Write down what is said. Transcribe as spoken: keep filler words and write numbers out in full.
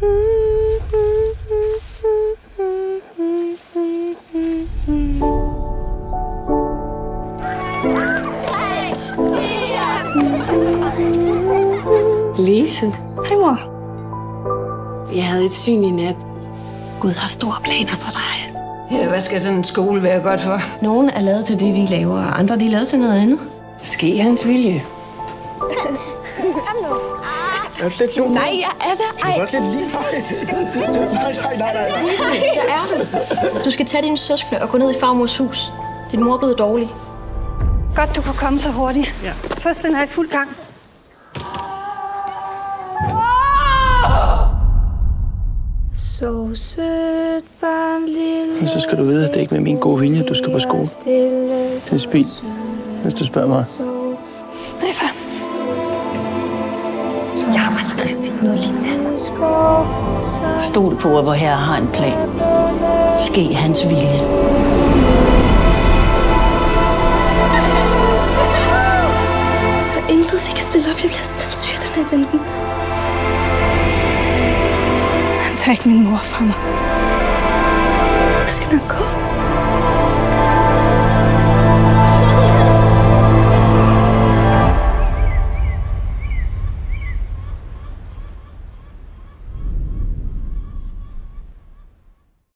Lise. Hej, mor. Jeg havde et syn i nat. Gud har store planer for dig. Ja, hvad skal sådan en skole være godt for? Nogle er lavet til det, vi laver, og andre de er lavet til noget andet. Ske hans vilje. Er du lidt lun? Nej, jeg er der. Ej. Du er godt lidt lige. Nej, nej, nej, nej. Lise, der er du. Du skal tage dine søskende og gå ned i farmors hus. Din mor er blevet dårlig. Godt, du kan komme så hurtigt. Ja. Fødslen er i fuld gang. Så sødt, barn, lille. Men så skal du vide, at det ikke er med min gode vilje, du skal på skole. Det er spild, hvis du spørger mig. Nej, far. Jeg har aldrig set noget lignende. Stol på, at vor herre har en plan. Ske hans vilje. Der er intet, vi kan stille op. Jeg bliver sindssygt, den her venten. Han tager ikke min mor fra mig. Det skal nok gå.